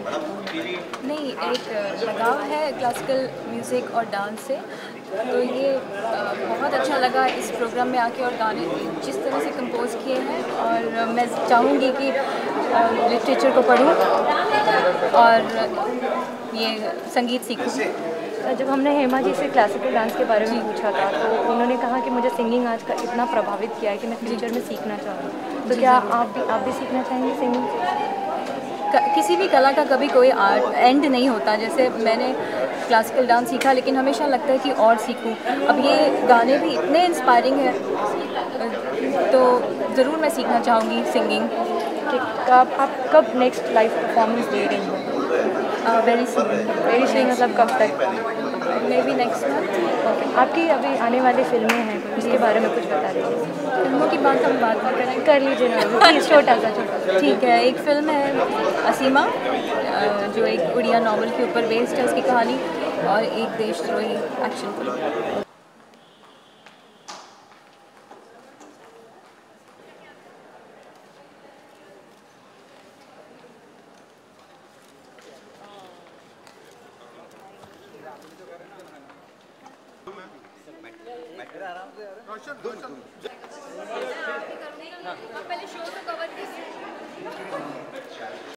नहीं, एक लगाव है क्लासिकल म्यूज़िक और डांस से, तो ये बहुत अच्छा लगा इस प्रोग्राम में आके, और गाने जिस तरह से कंपोज़ किए हैं, और मैं चाहूँगी कि लिटरेचर को पढूं और ये संगीत सीखूं। जब हमने हेमा जी से क्लासिकल डांस के बारे में पूछा था तो उन्होंने कहा कि मुझे सिंगिंग आज का इतना प्रभावित किया है कि मैं फ्यूचर में सीखना चाहूँगी। तो क्या आप भी सीखना चाहेंगे सिंगिंग? किसी भी कला का कभी कोई एंड नहीं होता। जैसे मैंने क्लासिकल डांस सीखा, लेकिन हमेशा लगता है कि और सीखूं। अब ये गाने भी इतने इंस्पायरिंग हैं, तो ज़रूर मैं सीखना चाहूँगी सिंगिंग। कि आप कब नेक्स्ट लाइव परफॉर्मेंस दे रही हो? वेरी सून मतलब कब तक? Maybe next month. Okay, आपकी अभी आने वाली फिल्में हैं, उसके बारे में कुछ बता दीजिए। फिल्मों की बात हम बाद में करेंगे। कर लीजिए ना, प्लीज़, छोटा सा। ठीक है, एक फ़िल्म है असीमा, जो एक उड़िया नॉवल के ऊपर बेस्ड है उसकी कहानी, और एक देशद्रोही एक्शन फिल्म। पहले शो तो कवर कीजिए।